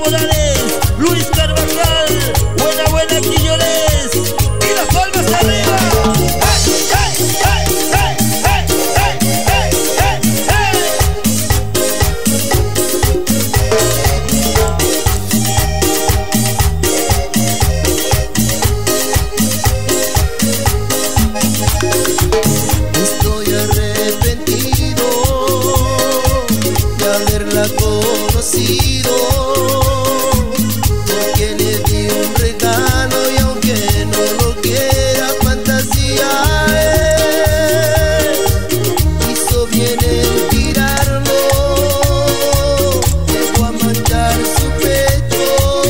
Morales, Luis Carvajal, buena, buena, Quillones, y las palmas arriba. Estoy arrepentido de haberla conocido, porque le di un regalo y aunque no lo quiera fantasía, hizo bien en tirarlo, llegó a manchar su pecho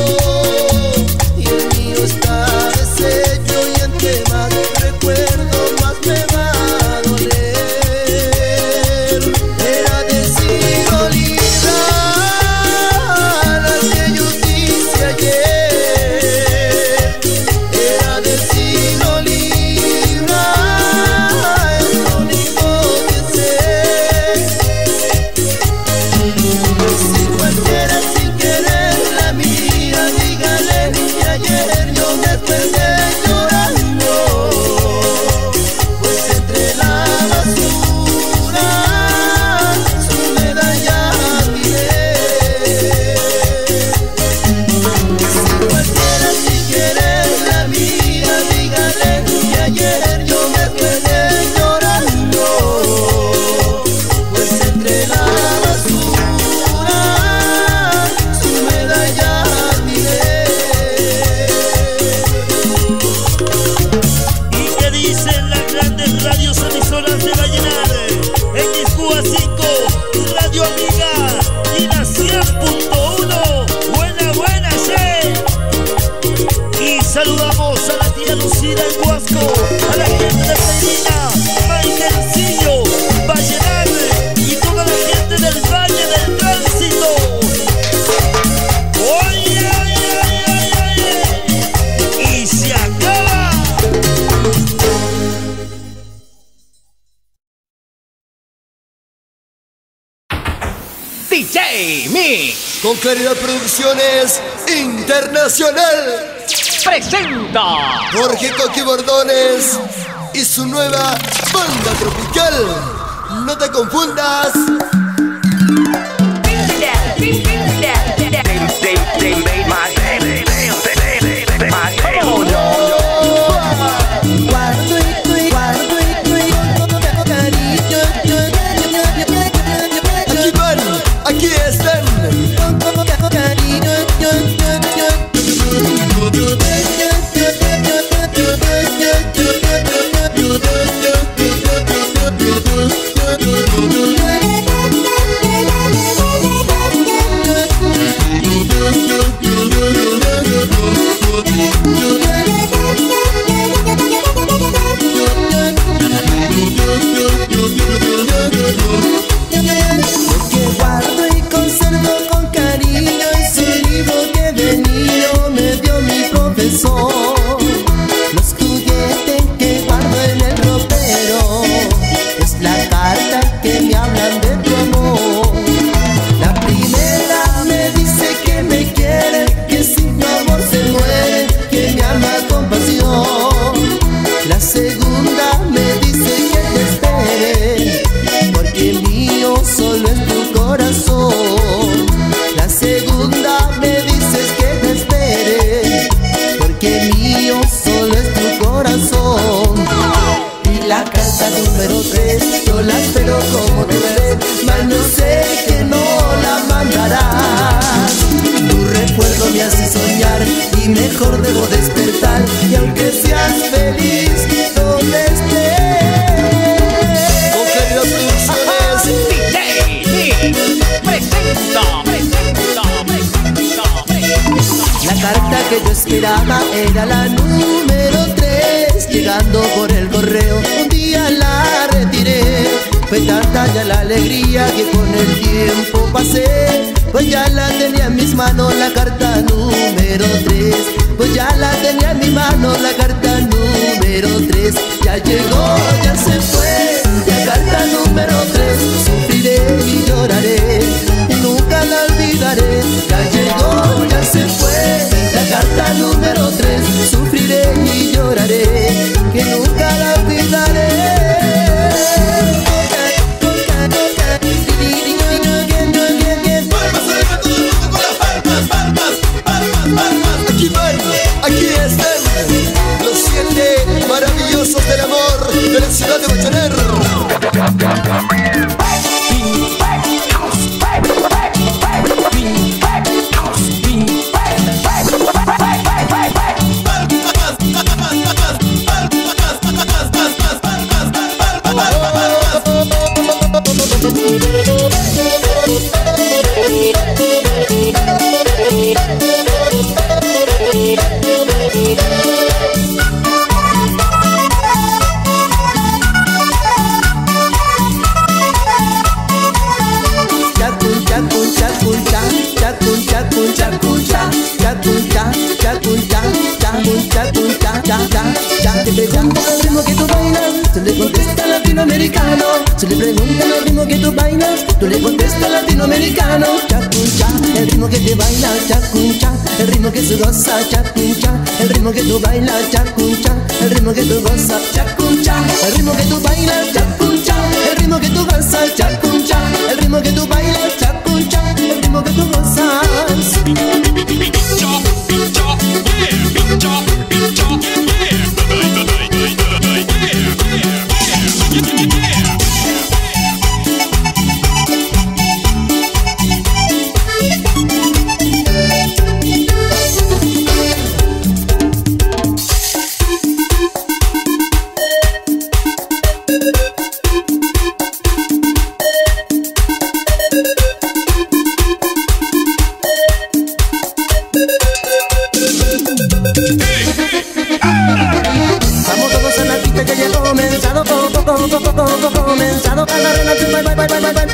y el mío está deshecho, y entre más recuerdo más me va a doler. Era decidido librar al que yo quise ayer, era decidido librar, es lo único que sé. Si cualquiera sin querer la mía, dígale que ayer yo me desperté llorando, pues entre la basura su medalla miré. Si cualquiera sin querer la mía, dígale que ayer yo me desperté llorando, pues entre la basura su medalla miré. ¿Y qué dicen las grandes radios emisoras de Vallenar? XQA5, Radio Amiga y la 100.1. Buena, buena, sí. Y saludamos a la tía Lucida en Huasco, a la gente de Pereira, Maiquelcillo, Vallenar y toda la gente del Valle del Tránsito. Oye, oye, oye, oye. Y se acaba. DJ Mix Con Claridad Producciones Internacional, presenta Jorge Coqui Bordones y su nueva banda tropical. No te confundas. Aquí van, aquí están. Lo que guardo y conservo con cariño es un libro que de niño me dio mi profesor. Los juguetes que guardo en el ropero es la carta que me hablan de tu amor. La primera me dice que me quiere, que sin tu amor se muere, que me ama con pasión. La segunda me dice que te espere, porque mío solo es tu corazón. La segunda me dices que te espere, porque mío solo es tu corazón. Y la carta número 3 yo la espero como te ves, mas no sé que no la mandarás. Tu recuerdo me hace soñar y mejor debo despertar, y aunque seas feliz donde estés. Con Claridad Producciones DJ Mix presenta. La carta que yo esperaba era la número 3. Llegando por el correo un día la retiré. Fue tanta ya la alegría que con el tiempo pasé, pues ya la tenía en mis manos la carta número 3. Pues ya la tenía en mis manos la carta número 3. Ya llegó, ya se fue, la carta número 3. Sufriré y lloraré y nunca la olvidaré. Ya llegó, Tú le contestas latinoamericano, chacuncha, el ritmo que te baila, chacuncha, el ritmo que se goza, chacuncha, el ritmo que tú bailas, chacuncha, el ritmo que tú gozas, chacuncha, el ritmo que tú bailas, chacuncha, el ritmo que tú gozas, chacuncha, el ritmo que tú bailas, chacuncha, el ritmo que tú gozas. Comenzado a la relación, bye bye bye bye bye bye.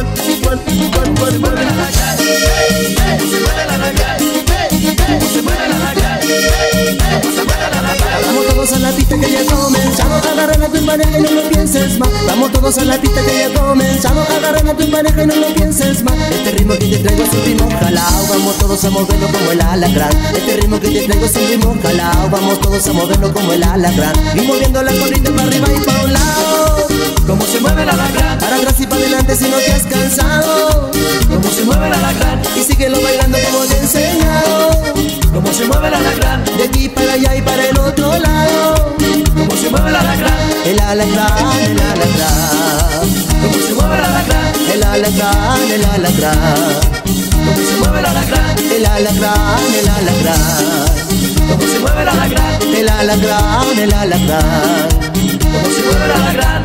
Vamos todos a la pista que ya comenzado, agarren a tu pareja y no lo pienses más. Vamos todos a la pista que ya comenzado, agarren a tu pareja y no lo pienses más. Este ritmo que te traigo es un ritmo jalao, vamos todos a moverlo como el alacrán. Este ritmo que te traigo es un ritmo jalao, vamos todos a moverlo como el alacrán. Y moviendo la colita para arriba y para un lado. Cómo se mueve el alacrán, para atrás y para adelante si no te has cansado. Cómo se mueve el alacrán, y síguelo bailando como te he enseñado. Cómo se mueve el alacrán, de aquí para allá y para el otro lado. Cómo se mueve el alacrán, el alacrán, el alacrán. Cómo se mueve el alacrán, el alacrán, el alacrán. Cómo se mueve el alacrán, el alacrán, el alacrán. Cómo se mueve el alacrán, el alacrán, el alacrán. Cómo se mueve el alacrán.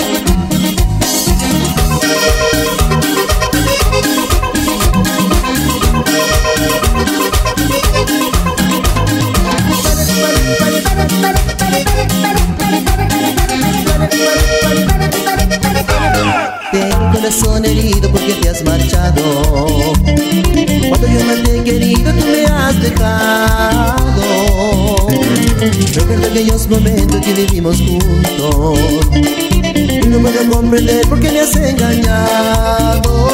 Tengo el corazón herido porque te has marchado. Cuando yo más te he querido tú me has dejado. Recuerdo aquellos momentos que vivimos juntos y no puedo comprender por qué me has engañado.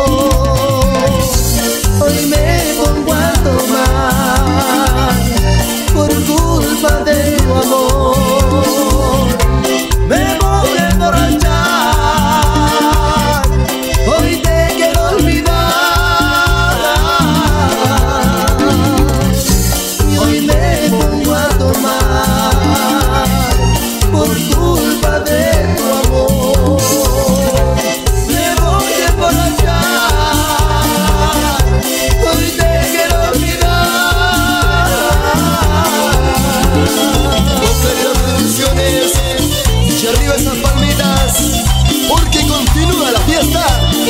Hoy me pongo a tomar por culpa de tu amor. Me voy a emborrachar, hoy te quiero olvidar. Hoy me pongo a tomar por culpa de tu amor. Me voy a emborrachar, hoy te quiero olvidar. Bocaria Producciones, y arriba esas palmitas, porque continúa la fiesta.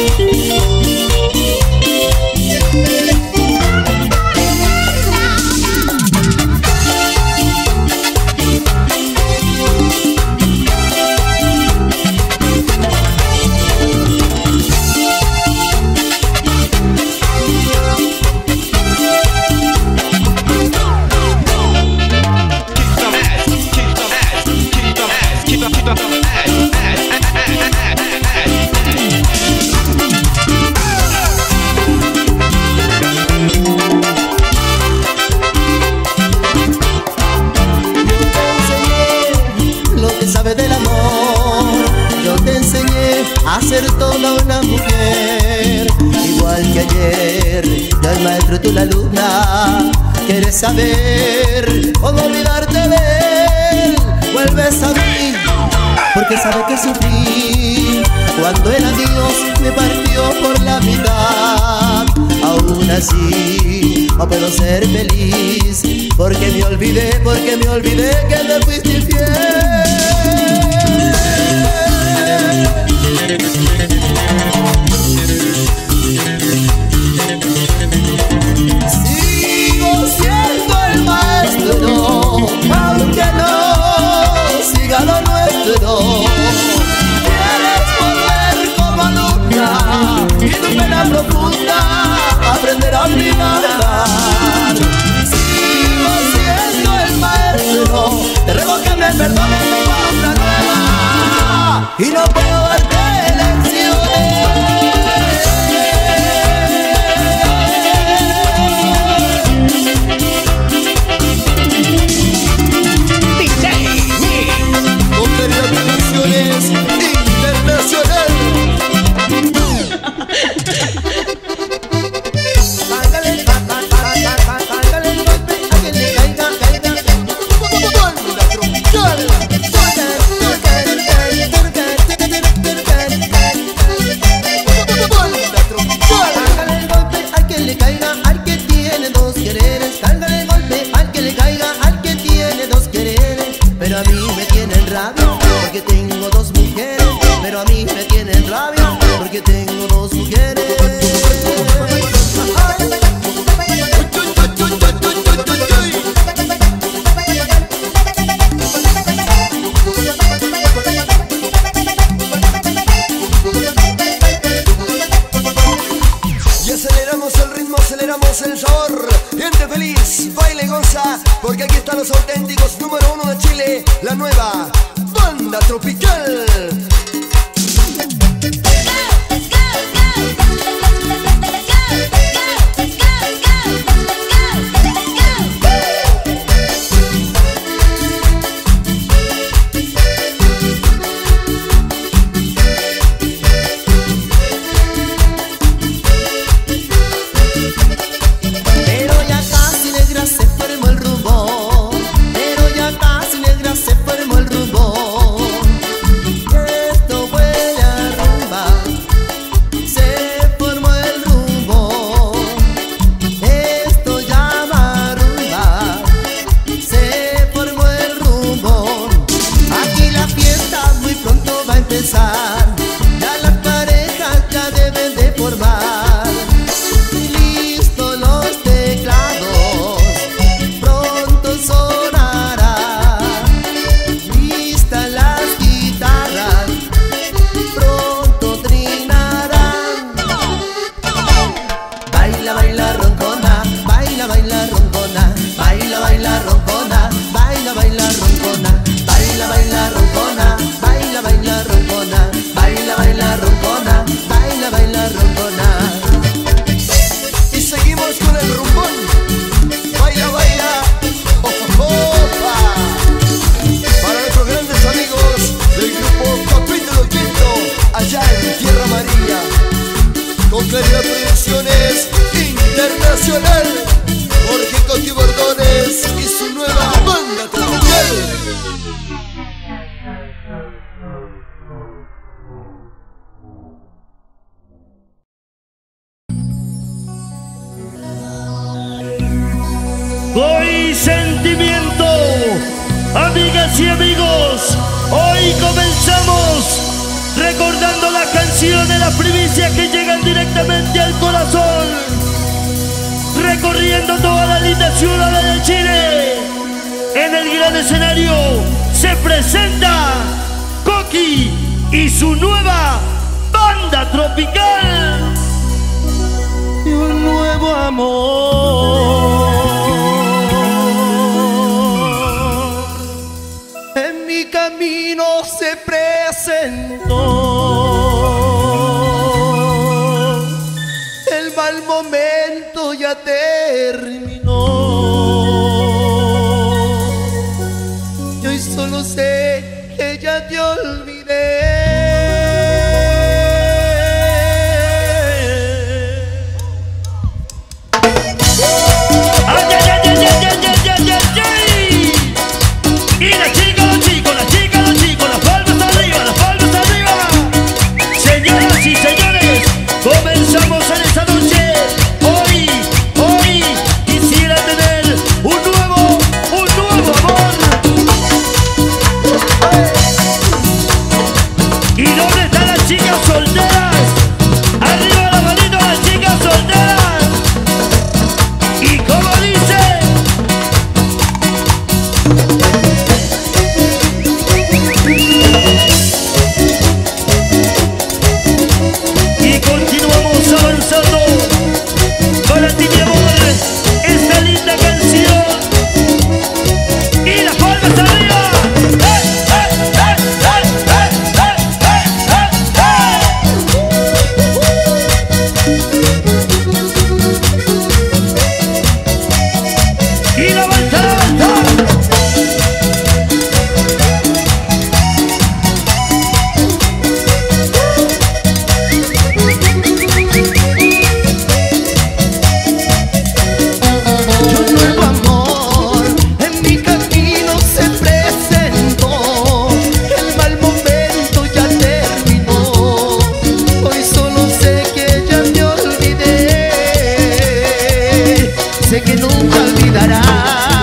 Del amor, yo te enseñé a ser toda una mujer. Igual que ayer, yo el maestro, tú la alumna. Quieres saber cómo olvidarte de él. Vuelves a mí, porque sabe que sufrí cuando el adiós me partió por la mitad. Aún así, no puedo ser feliz, porque me olvidé que me fuiste infiel. Sigo siendo el maestro, aunque no siga lo nuestro. Quieres volver como nunca y tu pena profunda aprender a olvidar. Sigo siendo el maestro, te ruego que me perdones mi voluntad nueva y no puedo darte lecciones. porque tengo dos mujeres, pero a mí me tienen rabia porque tengo dos mujeres. Y aceleramos el ritmo, aceleramos el sabor. Gente feliz, baila y goza, porque aquí están los auténticos número 1 de Chile, la nueva Banda Tropical. Ya las parejas ya deben de formar. Listo los teclados, pronto sonará. Listas las guitarras, pronto trinarán. Baila, baila roncona, baila, baila roncona, baila, baila roncona, baila, baila roncona, baila, baila roncona, baila, baila roncona, baila, baila roncona, baila, baila roncona. Y seguimos con el rumbón. Baila, baila, opa. Para nuestros grandes amigos del grupo Capítulo Quinto, allá en Tierra Amarilla, con Claridad Producciones Internacional, Jorge Coti Bordones y su nueva Banda Tropical. Hoy sentimiento, amigas y amigos, hoy comenzamos recordando las canciones, las primicias que llegan directamente al corazón, recorriendo todas las lindas ciudades de Chile. En el gran escenario se presenta Coqui y su nueva Banda Tropical. Y un nuevo amor en mi camino se presentó. El mal momento ya terminó. Y hoy solo sé que ya te olvidé. Y las chicas, los chicos, las chicas, los chicos, las palmas arriba, las palmas arriba. Señoras y señores, comenzamos en esta noche. Hoy quisiera tener un nuevo amor. ¿Y dónde están las chicas solteras? Arriba la manito, las chicas solteras. Y como dice, y continuamos avanzando. Para ti, mi amor, esta linda canción. Y las palmas arriba. Y la vuelta, la vuelta. Y un nuevo amor en mi camino se presentó. El mal momento ya terminó. Hoy solo sé que ya te olvidé. Sé que nunca olvidarás.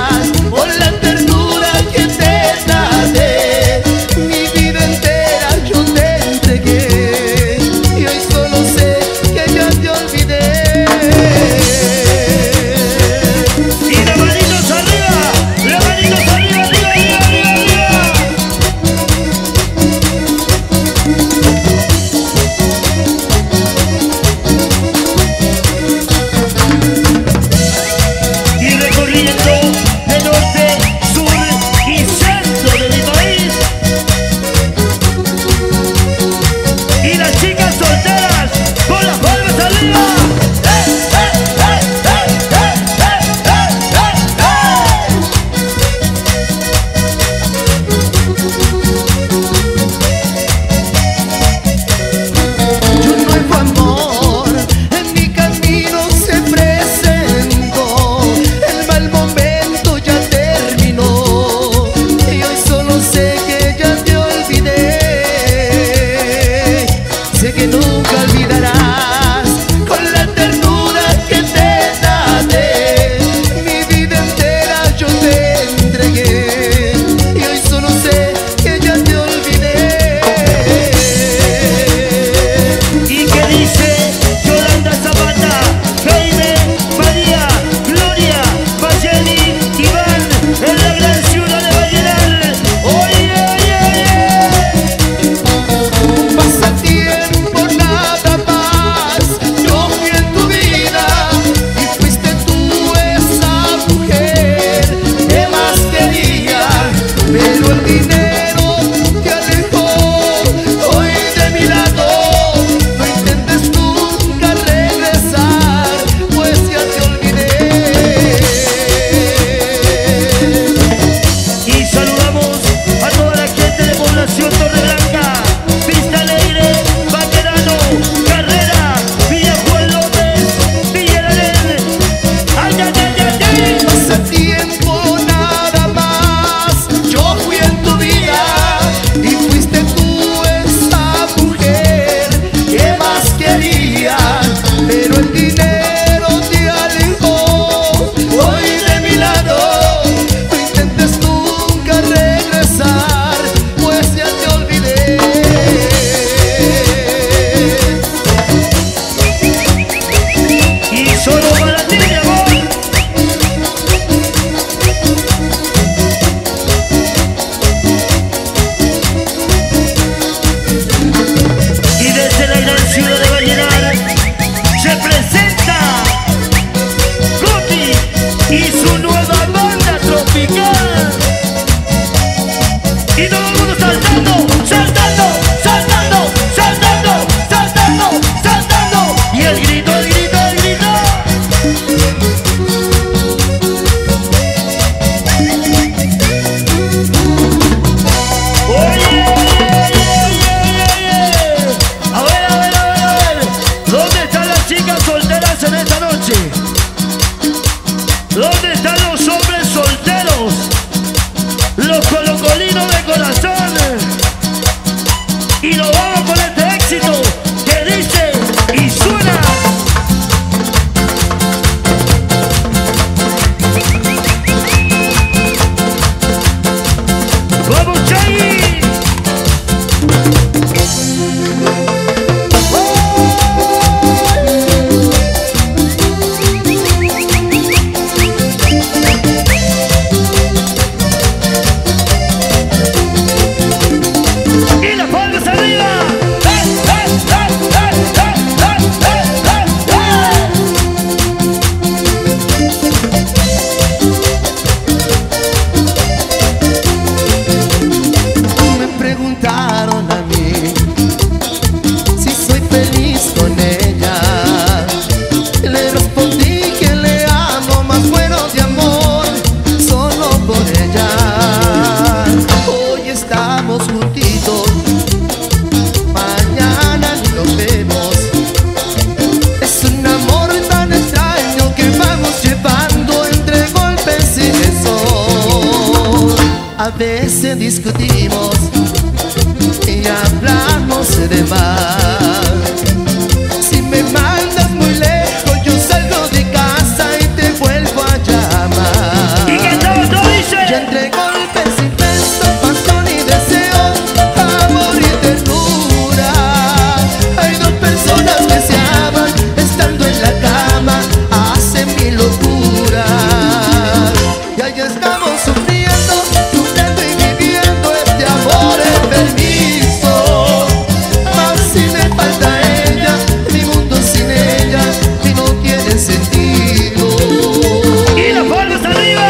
A veces discutimos y hablamos de más. Si me mandas muy lejos, yo salgo de casa y te vuelvo a llamar. ¿Y qué todo dice? Y entre golpes y besos, pasión y deseo, amor y ternura, hay dos personas que se aman, estando en la cama, hacen mi locura. Y ahí estamos sufriendo, sufriendo y viviendo este amor enfermizo. Más si me falta ella, mi mundo sin ella, y no tiene sentido. ¡Y las palmas arriba!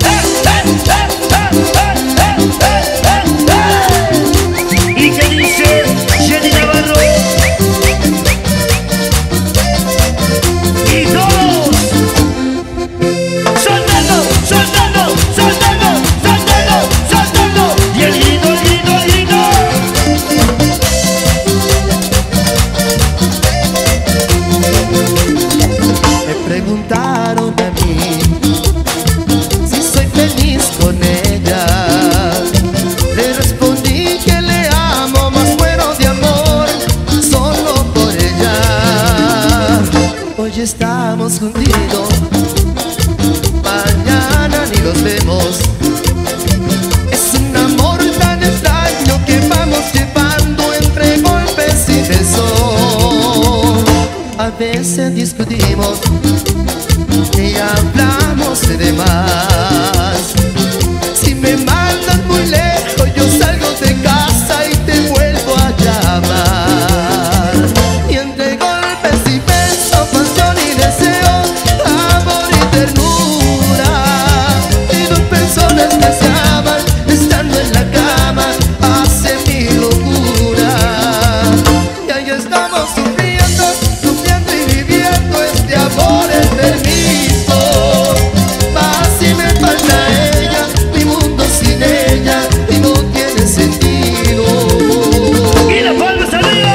¿Y qué dice Jenny Navarro? Y todos soltando, soltando, soltando, soltando, soltando. Y el grito, el grito, el grito. Me preguntaron a mí si soy feliz con ella. Le respondí que le amo, más muero de amor solo por ella. Hoy estamos juntitos, mañana ni los vemos. Es un amor tan extraño que vamos llevando entre golpes y besos. A veces discutimos y hablamos de más. Si me mandas muy lejos, yo salgo de casa y te vuelvo a llamar. Y entre golpes y besos, pasión y deseo, amor y ternura, y dos personas que se aman, estando en la cama, hacen mi locura. Y ahí estamos sufriendo, sufriendo y viviendo este amor enfermizo. Más si me falta ella, mi mundo sin ella, y no tiene sentido. ¡Y las palmas arriba!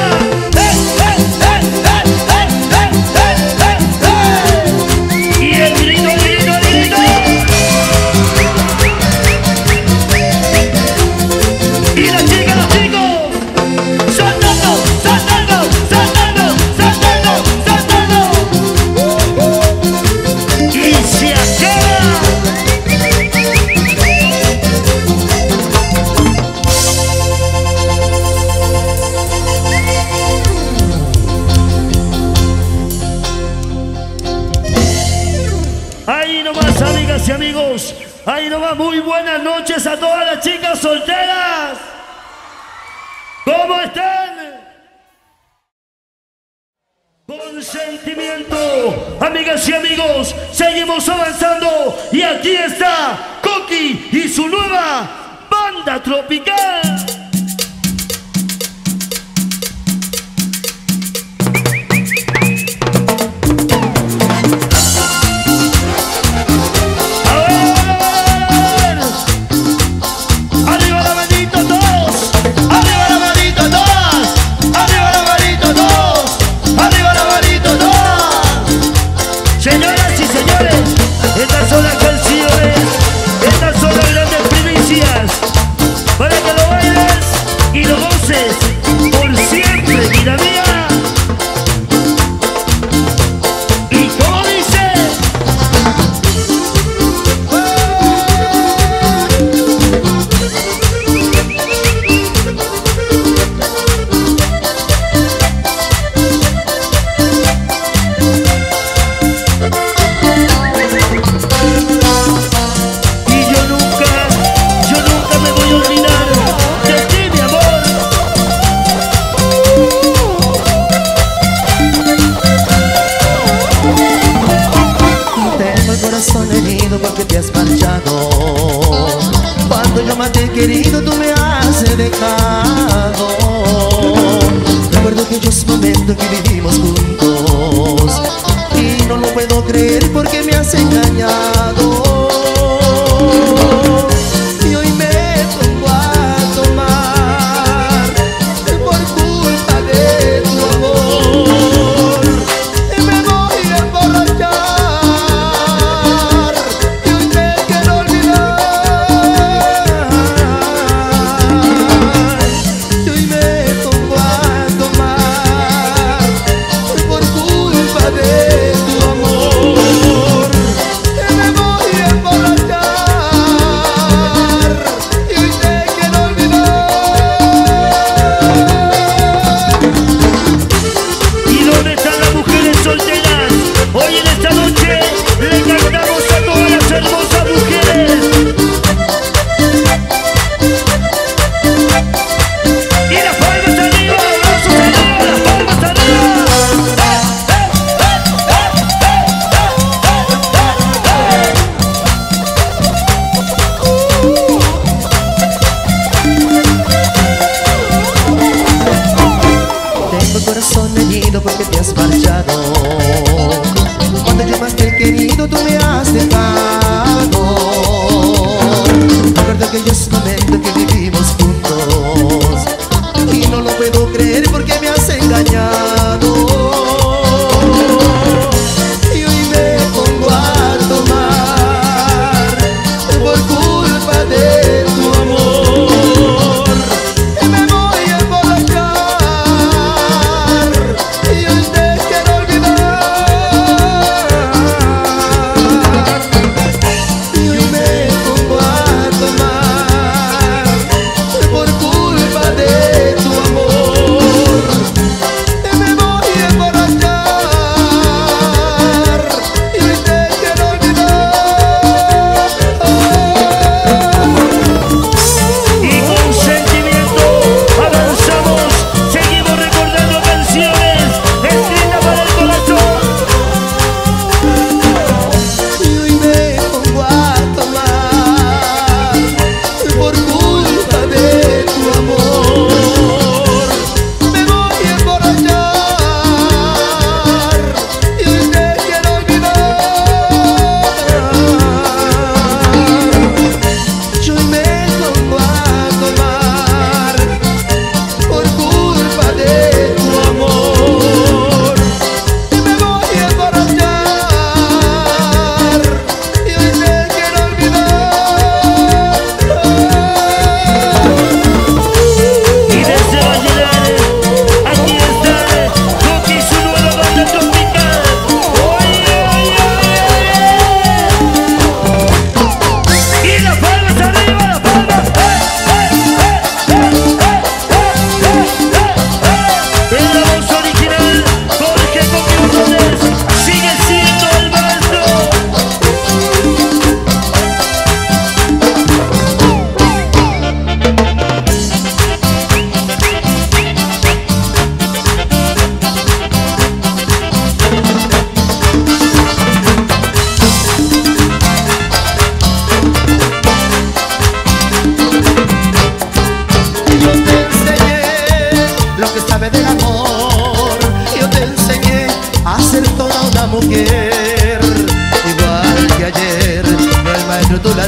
¡Y el grito, el grito, el grito! ¡Y las chicas, los chicos! ¡Saltando, saltando, saltando, saltando, saltando! ¡Y se acaba! Ahí nomás, amigas y amigos. Ahí nomás, muy buenas noches a todas las chicas solteras. ¿Cómo están? Con sentimiento, amigas y amigos, seguimos avanzando. Y aquí está Coqui y su nueva banda tropical. Arriba la manito todos, arriba la manito todos, arriba la manito todos, arriba la manito todos. Señoras y señores, estas son las canciones, estas son las grandes primicias, para que lo bailes y lo goces por siempre, vida mía. Y como dice, y yo nunca me voy a olvidar de ti, mi amor. Tengo el corazón herido porque te has marchado. Cuando yo más te he querido, tú me has dejado. Recuerdo aquellos momentos que vivimos juntos y no lo puedo creer porque me has engañado. Y hoy me pongo a tomar por culpa de tu amor. Y me voy a emborrachar y hoy me quiero olvidar.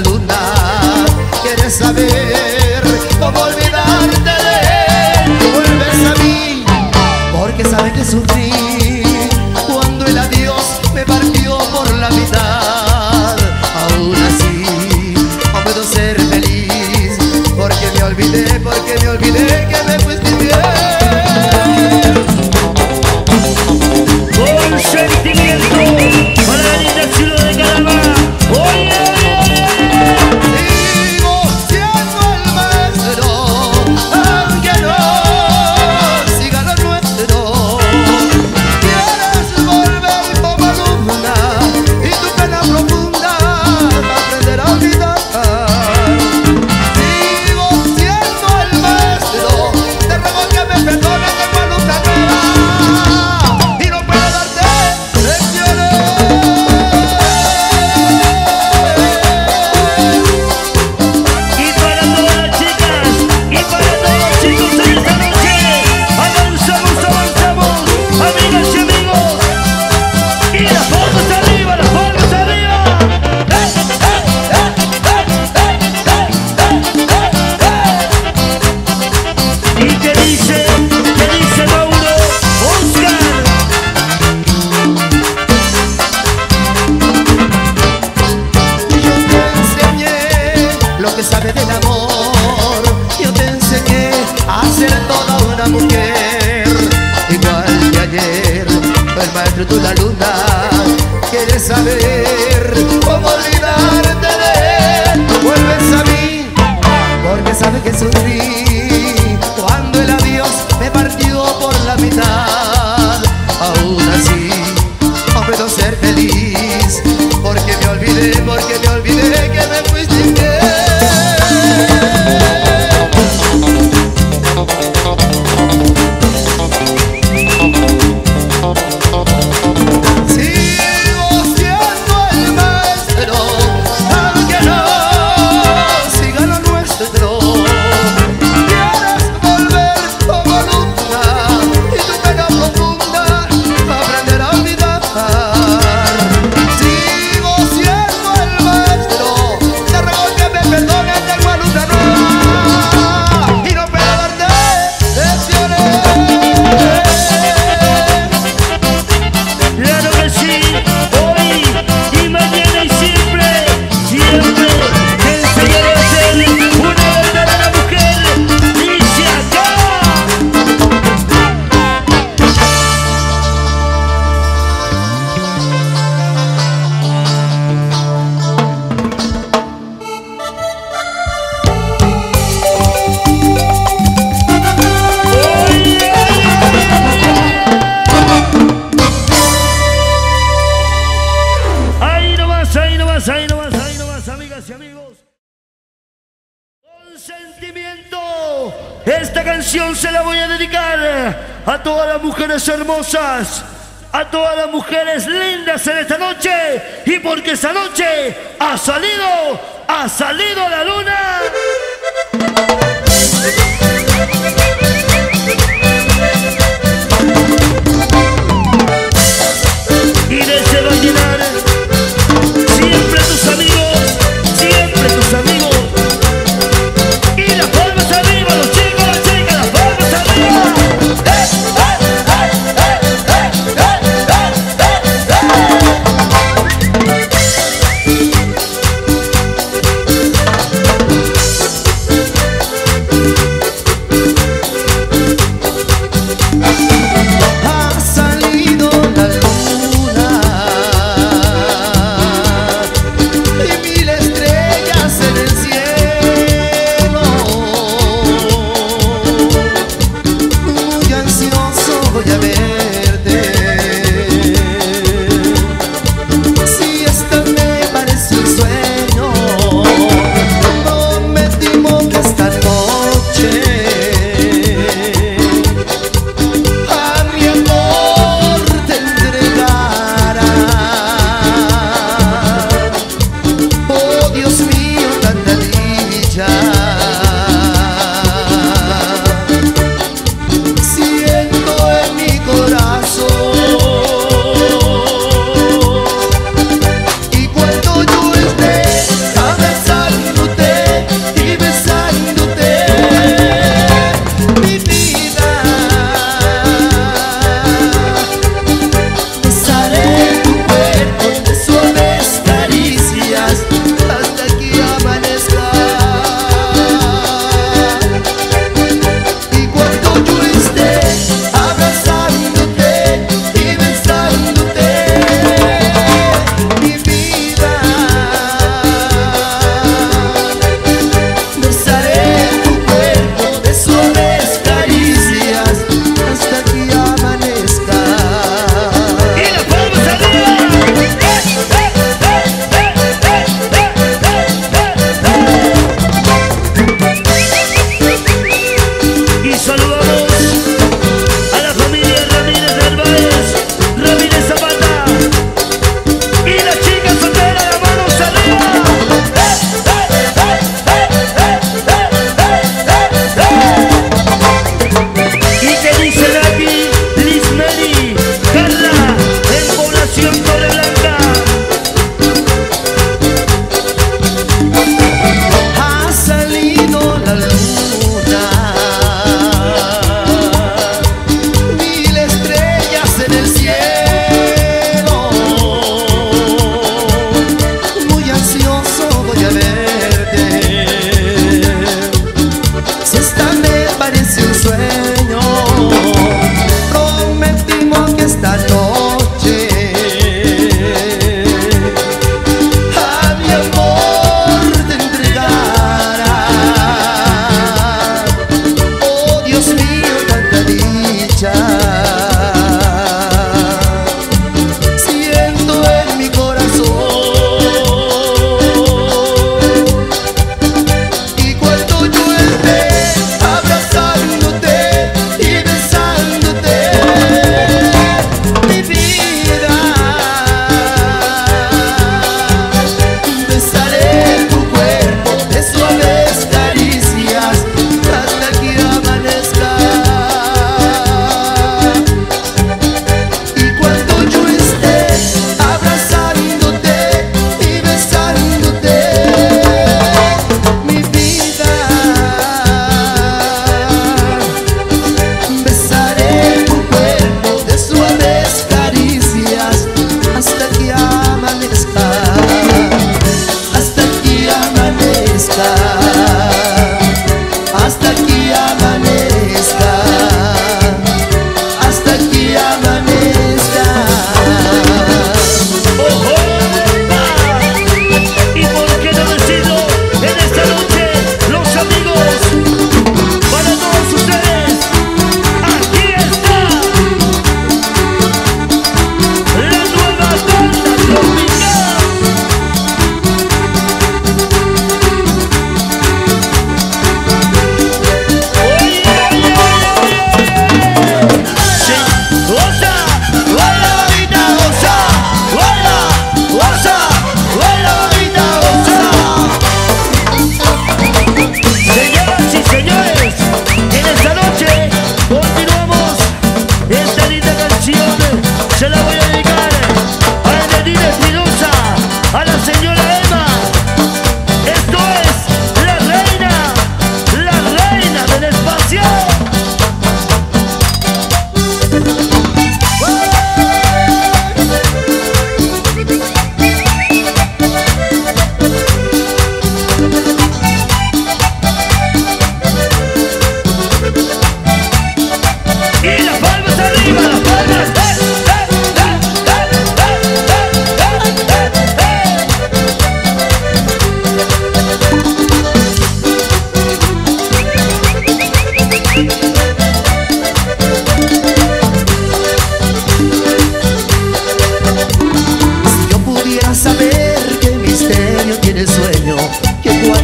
luna. Quieres saber cómo olvidarte de él. Tú vuelves a mí porque sabes que sufrí cuando el adiós me partió por la mitad. Aún así no puedo ser feliz porque me olvidé que me fuiste bien. Con sentimiento para la linda ciudad de Calama. Oye, Sigo siendo el maestro, aunque no siga lo nuestro. Quieres volver como luna y tu pena profunda aprender a olvidar. Sigo siendo el maestro, te ruego que me perdones de tu luna nueva y no puedo darte lecciones. y para todas las chicas y para todos los chicos en esta noche, avanzamos, amigas y amigos, y las palmas arriba, las palmas arriba. ¿Y qué dice Mauro Oscar? Yo te enseñé lo que sabe del amor. Yo te enseñé a ser toda una mujer. Igual que ayer, el maestro tú la luna. Quieres saber cómo olvidarte de él. Tú vuelves a mí porque sabes que sufrí cuando el adiós me partió por la mitad. Aún así no puedo ser feliz porque me olvidé que me fuiste infiel. Sigo siendo el maestro, aunque no siga lo nuestro. Quieres volver como luna y tu pena profunda aprender a olvidar. Sigo siendo el maestro, te ruego que me perdones de igual luna nueva y no puedo darte lecciones. Claro que sí, hoy y mañana y siempre te enseñaré a ser una verdadera mujer. Dice acá. Ahí nomás, amigas y amigos. Con sentimiento, esta canción se la voy a dedicar a todas las mujeres hermosas, a todas las mujeres lindas en esta noche, y porque esta noche ha salido la luna. Y desde Vallenar, siempre tus amigos, y las palmas arriba, los chicos, las chicas, las palmas arriba.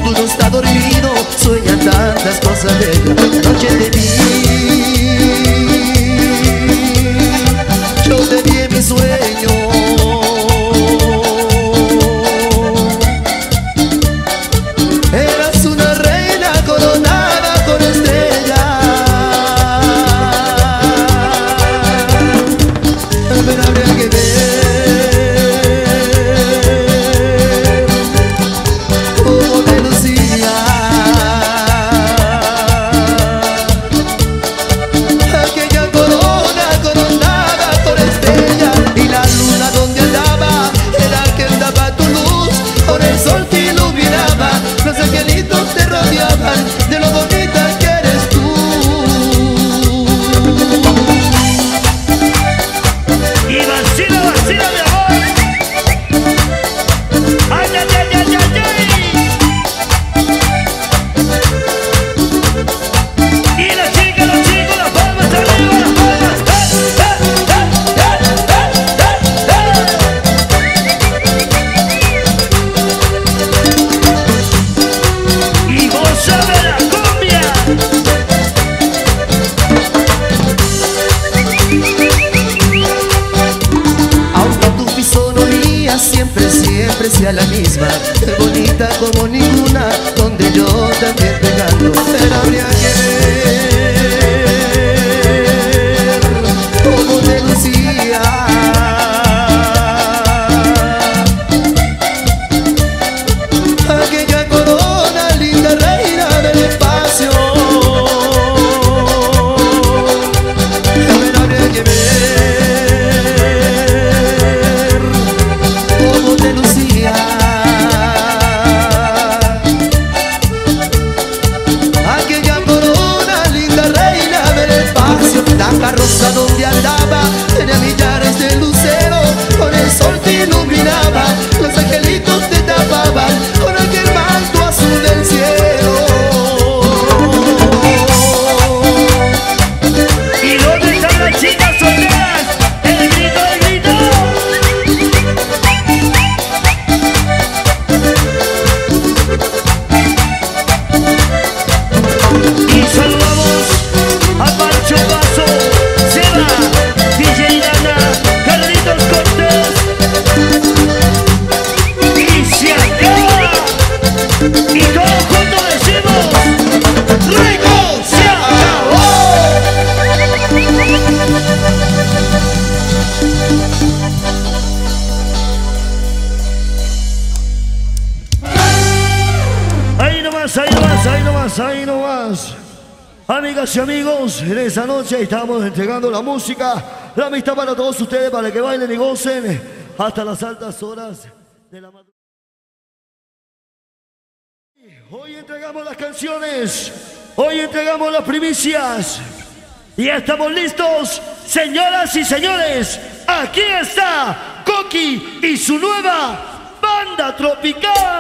tú no estás dormido, sueña tantas cosas bellas. La noche te vi, yo te vi en mi sueño. Eras una reina coronada con estrellas, pero habría que ver de lo bonita que eres tú. Y vacila, vacila, mi amor. Ay, ay, ay, ay, ay, ay. Y las chicas, los chicos, las palmas arriba, las palmas. Y gózame la cumbia. Aunque tu fisonomía siempre, siempre sea la misma, bonita como ninguna, donde yo también te canto. Pero habría que ver cómo te lucía. Aquella corona, linda reina del espacio. Pero habría que ver cómo te lucía. Aquella corona, linda reina del espacio. La carroza donde andaba tenía millares de luceros, con el sol te iluminaba, los angelitos te tapaban con aquel manto azul del cielo. ¿Y dónde están las chicas solteras? El grito, el grito. Y saludamos a Pancho Paso, Seba, DJ Dana, Carlitos Cortés. Y se acaba. Y todos juntos decimos: ¡Rico se acabó! Ahí nomás, ahí nomás, ahí nomás, ahí nomás. Amigas y amigos, en esa noche estamos entregando la música, la amistad para todos ustedes, para que bailen y gocen hasta las altas horas de la madrugada. Hoy entregamos las canciones, hoy entregamos las primicias. Y ya estamos listos, señoras y señores. Aquí está Coqui y su nueva banda tropical.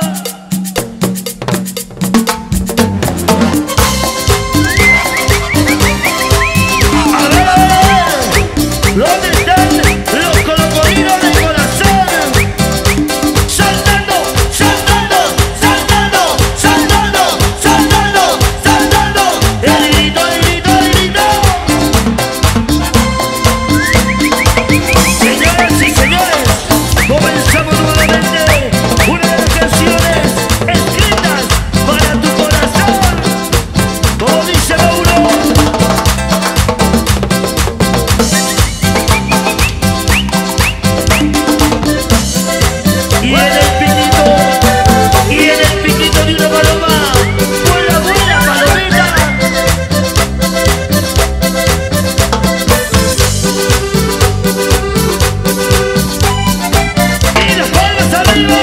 A ver, ¿dónde están los colocolinos del corazón? Saltando, saltando, saltando, saltando, saltando, saltando. El grito, el grito, el grito. Señoras y señores, comenzamos nuevamente una de las canciones escritas para tu corazón. Como dice Mauro. Y en el piquito de una paloma, vuela, vuela, palomita. Y las palmas arriba.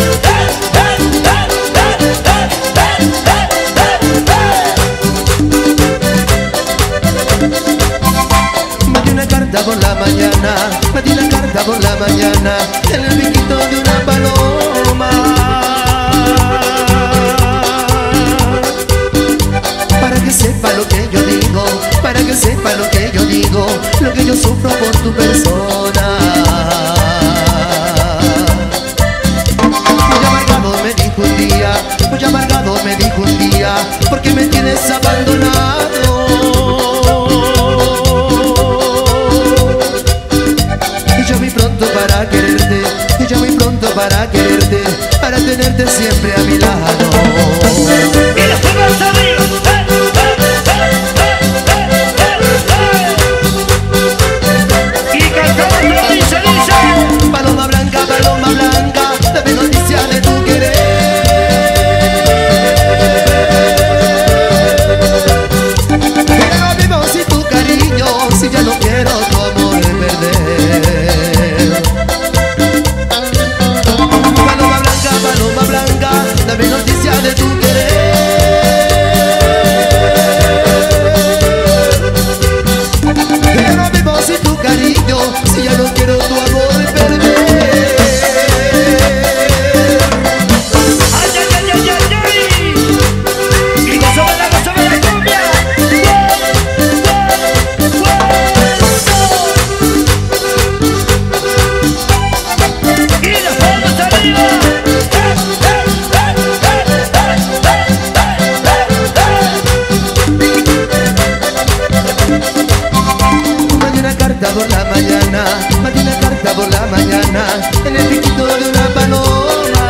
Me di una carta por la mañana, me di una carta por la mañana, en el piquito de una paloma. Para que sepa lo que yo digo, para que sepa lo que yo digo, lo que yo sufro por tu persona. Muy amargado me dijo un día, muy amargado me dijo un día, ¿por qué me tienes abandonado? Y yo muy pronto para quererte, y yo muy pronto para quererte, para tenerte siempre a mi lado. Y las palmas arriba. Y cantamos lo dice. Paloma blanca, dame noticia de tu querer. Ya no vivo sin tu cariño, si ya no quiero tu amor perder. Paloma blanca, dame noticia de tu querer. Ya no vivo sin tu cariño, si ya no quiero tu amor perder. Por la mañana, mandé una carta por la mañana, en el piquito de una paloma,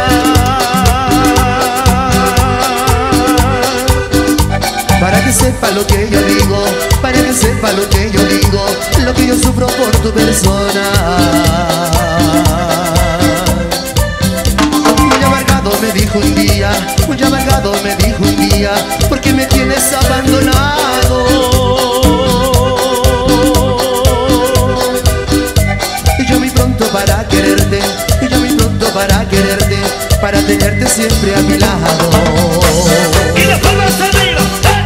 para que sepa lo que yo digo, para que sepa lo que yo digo, lo que yo sufro por tu persona. Muy amargado me dijo un día, muy amargado me dijo un día, ¿por qué me tienes abandonado? Para quererte, y yo muy pronto para quererte, para tenerte siempre a mi lado. Y las palmas arriba.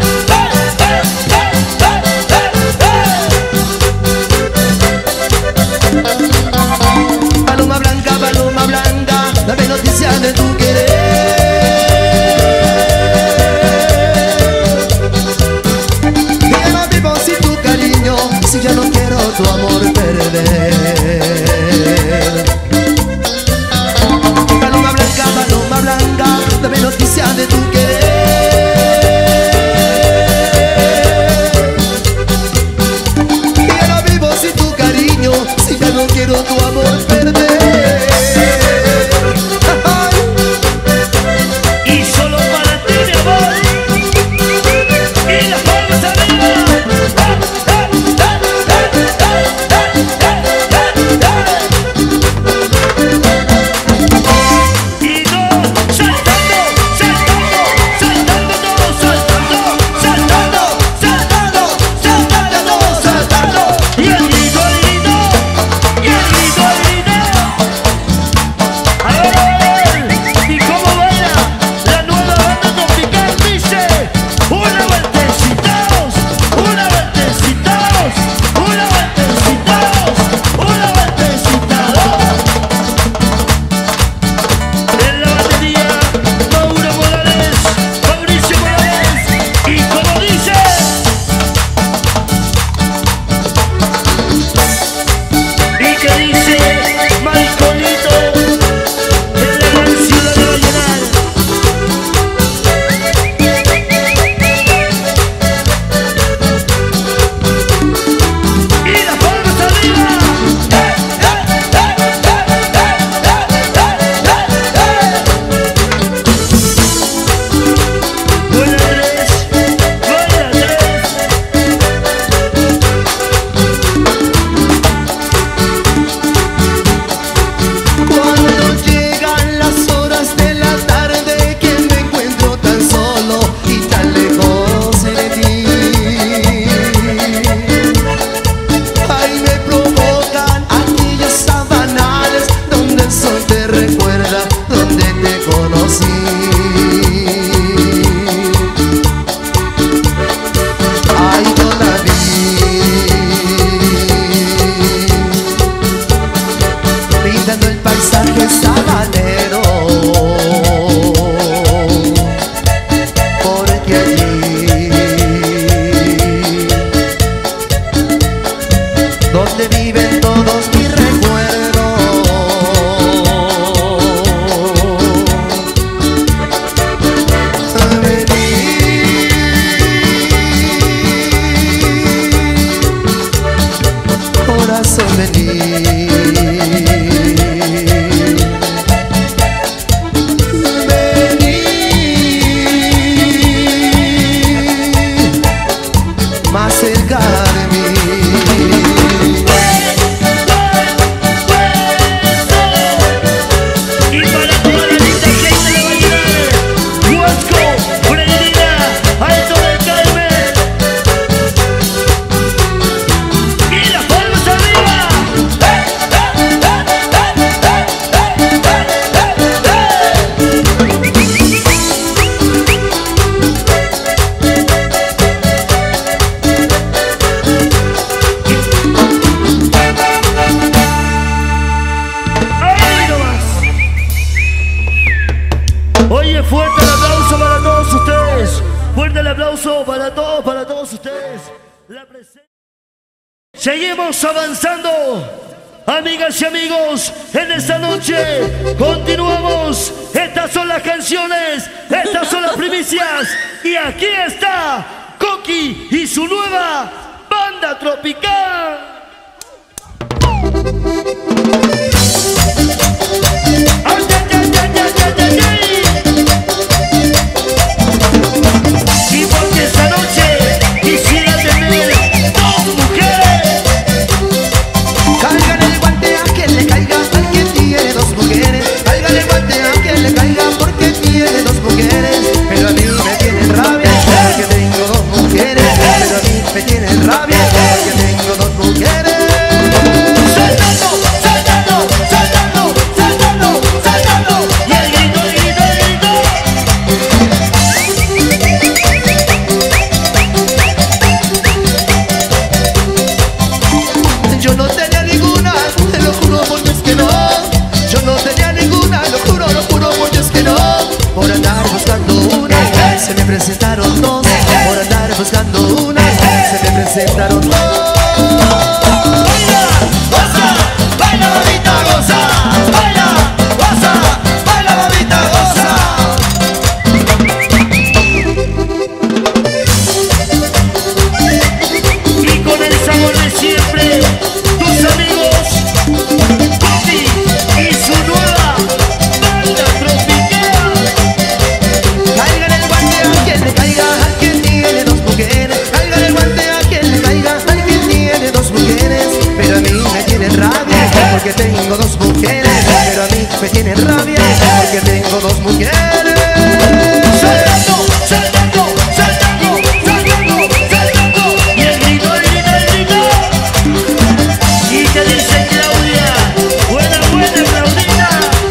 Paloma blanca, dame noticia de tu querer. Ya no vivo sin tu cariño, si ya no quiero tu amor perder. Paloma blanca, dame noticia Freirina, Alto del Carmen. Y las palmas arriba. Oye, fuerte el aplauso para todos ustedes. Fuerte el aplauso para todos ustedes. Seguimos avanzando, amigas y amigos, en esta noche. Continuamos. Estas son las canciones, estas son las primicias. Y aquí está Coqui y su nueva banda tropical. Y porque esta noche quisiera tener dos mujeres. Caigan el guante a quien le caiga, al que tiene dos mujeres. Caigan el guante a quien le caiga, porque tiene dos mujeres. Pero a mí me tienen rabia, porque tengo dos mujeres. Pero a mí me tienen rabia, porque tengo dos mujeres. Saltando, saltando, saltando, saltando, saltando. Y el grito, el grito, el grito. Yo no tenía ninguna, te lo juro por Dios que no. Yo no tenía ninguna, lo juro por Dios que no. Por andar buscando una, se me presentaron dos. Por andar buscando una, se me presentaron dos. Baila, goza, baila, mamita, goza. Baila, goza, baila, mamita, goza. Y con el sabor de siempre, tus amigos Coqui y su nueva banda tropical. Caigan el guante a quien le caiga, al que tiene dos mujeres. Caigan el guante a quien le caiga, al que tiene dos mujeres. Pero a mí me tienen rabia, porque tengo dos mujeres. Pero a mí me tienen rabia, porque tengo dos mujeres. Saltando, saltando, saltando, saltando, saltando. Y el grito, el grito, el grito. Y te dice Claudia, buena, buena Claudita.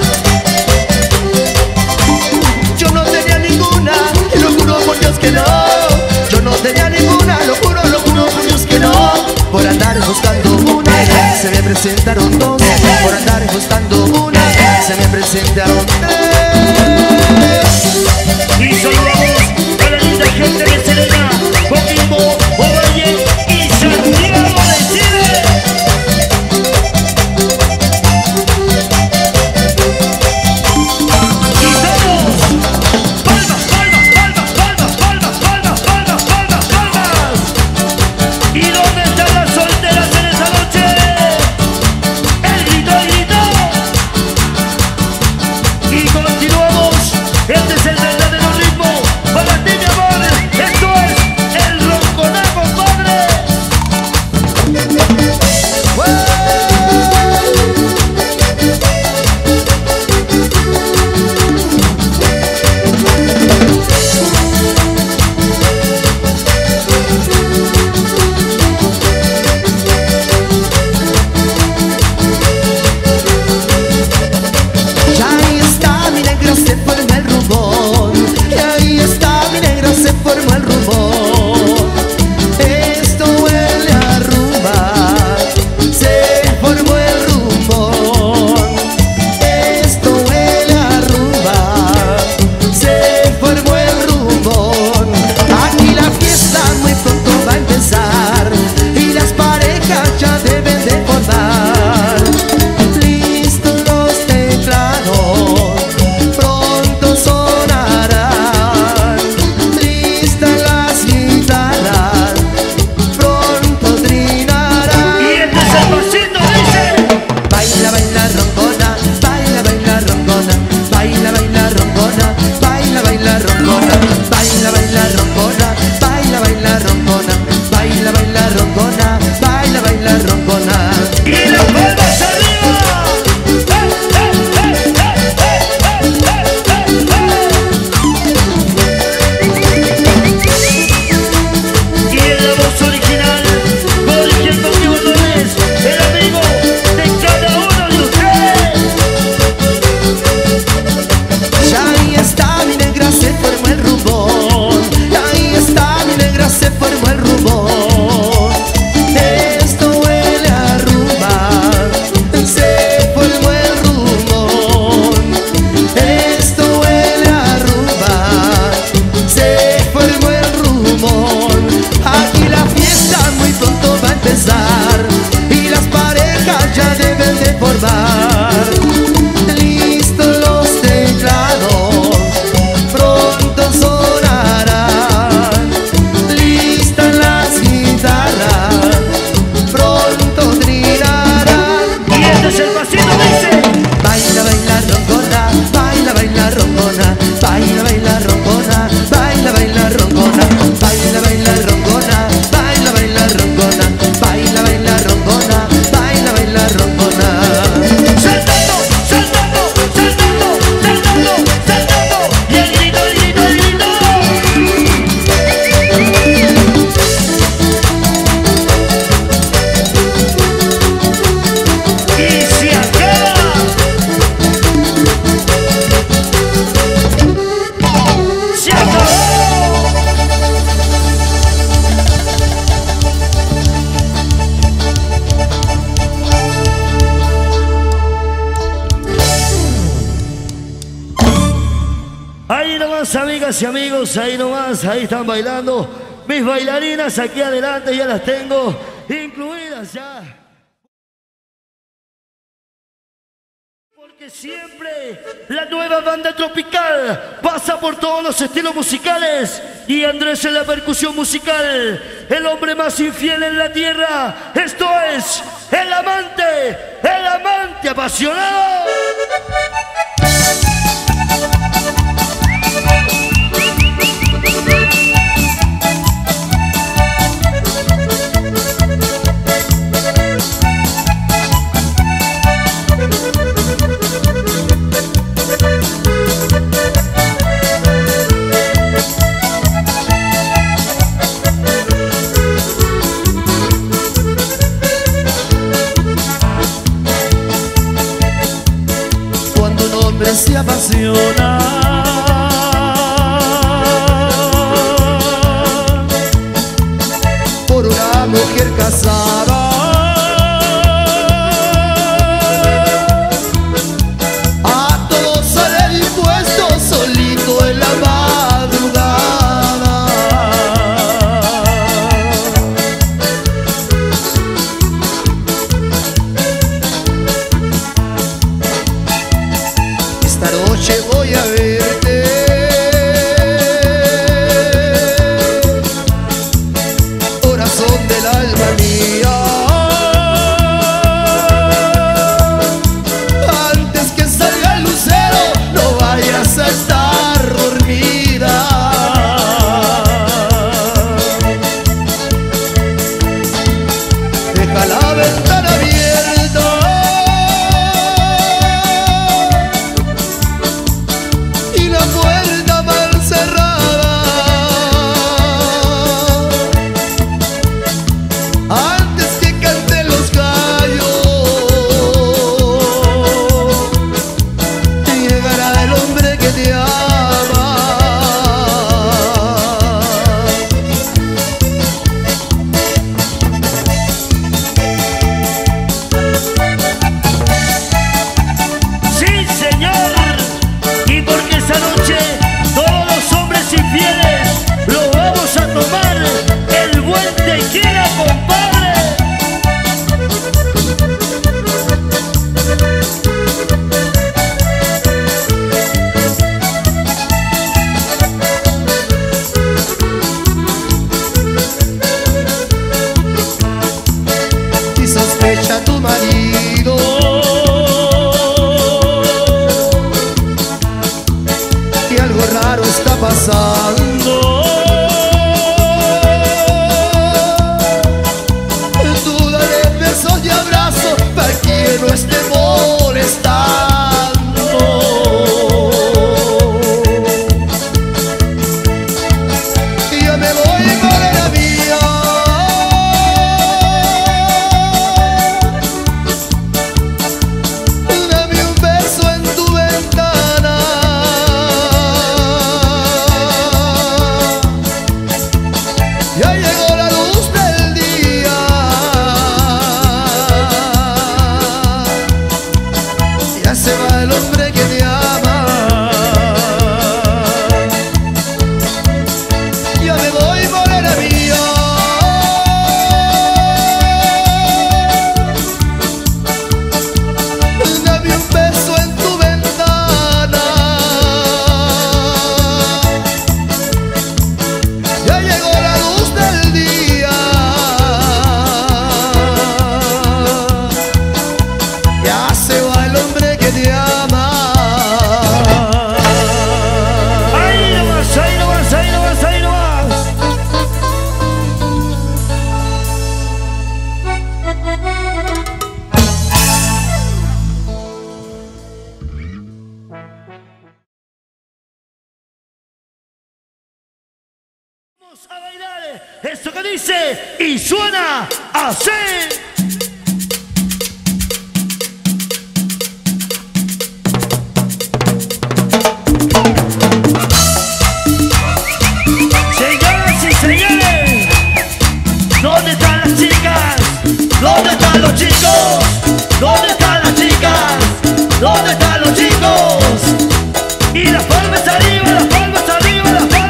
Yo no tenía ninguna, y lo juro por Dios que no. Yo no tenía ninguna, lo juro por Dios que no. Por andar buscando una, se me presentaron dos. Por andar buscando una, se me presentaron tres. Y saludamos a la linda gente de Serena, Coquimbo, Ovalle y Santiago de Chile. Y todos, palmas, palmas, palmas, palmas, palmas, palmas, palmas, palmas, palmas. ¿Y dónde están las solteras en esta noche? y amigos, ahí nomás, ahí están bailando. Mis bailarinas aquí adelante ya las tengo incluidas ya. Porque siempre la nueva banda tropical pasa por todos los estilos musicales. Y Andrés en la percusión musical, el hombre más infiel en la tierra. Esto es el amante apasionado. Se apasiona por una mujer casada, a todos sale impuesto solito en la madrugada. Esta noche voy a verte, corazón del alma mía. Antes que salga el lucero, no vayas a estar dormida. Deja la ventana abierta y la puerta mal cerrada. Antes que canten los gallos, llegará el hombre que te ama. Sí, señor. Y porque esa noche todos los hombres infieles lo vamos a tomar el buen tequila, compadre. Y sospecha tu marido que algo raro está pasando. Tú dale besos y abrazos para que no esté molestando. Y yo me voy con la mía. Dame un beso en tu ventana. Ya llegó la luz del día. Ya se va el hombre que te ama. Ya me voy morena mía. Dame un beso en tu ventana. Ya llegó la luz del día. Ya se va el hombre que te ama. Ahí nomás, ahí nomás, ahí nomás, ahí nomás. Vamos a bailar esto que dice y suena así. Señoras y señores, ¿dónde están las chicas? ¿Dónde están los chicos? ¿Dónde están las chicas? ¿Dónde están los chicos? Y las palmas arriba, las palmas arriba, las palmas.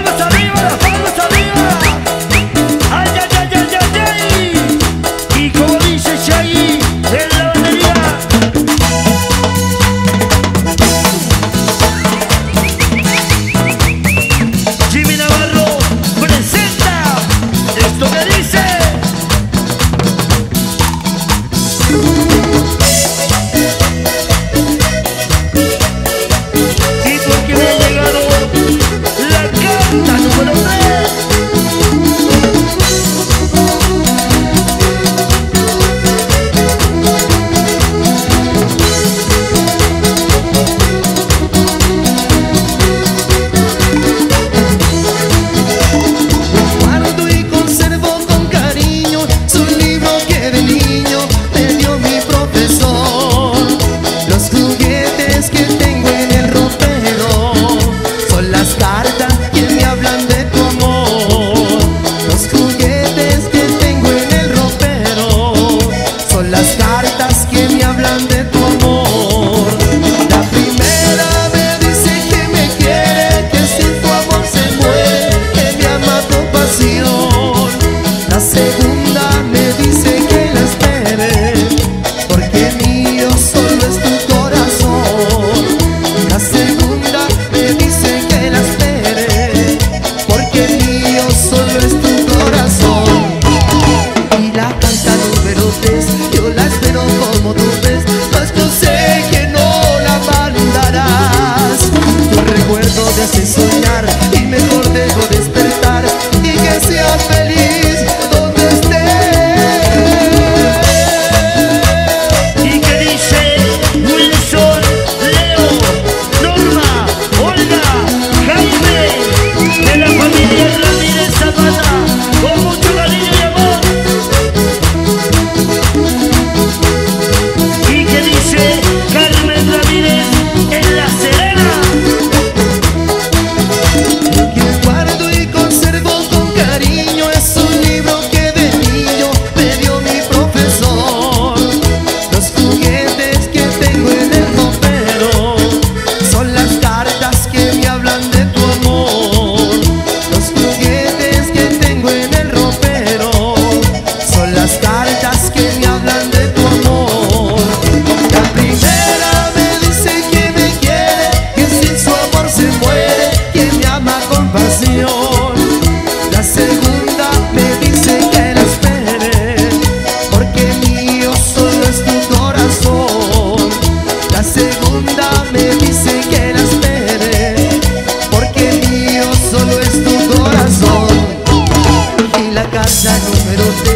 Guardo y conservo con cariño su libro que de niño me dio mi profesor. Los juguetes que tengo en el ropero son las cartas que me hablan de tu amor. Los juguetes que tengo en el ropero son las cartas que me hablan de tu amor. La primera me dice que me quiere, que sin tu amor se muere, que me ama con pasión. La segunda me dice que la espere, porque mío solo es tu corazón. La segunda me dice que la espere, porque mío solo es tu corazón. Y la carta número 3 yo la espero como tú ves, mas yo sé que no la mandarás. Tu recuerdo te hace soñar y mejor debo despertar y que seas feliz donde estés. ¿Y qué dice Wilson, Leo, Norma, Olga, Jaime, de la familia Ramírez Zapata, con mucho cariño y amor? ¿Y qué dice Carmen Ramírez en La Serena? Que guardo y conservo con cariño es un libro que de niño me dio mi profesor. Los juguetes que tengo en el ropero son las cartas que me hablan de tu amor. Los juguetes que tengo en el ropero son las cartas que me hablan de tu amor. La primera me dice que me quiere, que sin su amor se muere, que me ama con pasión. La segunda me dice que la espere, porque mío solo es tu corazón. La segunda me dice que la espere, porque mío solo es tu corazón. Y la carta número 3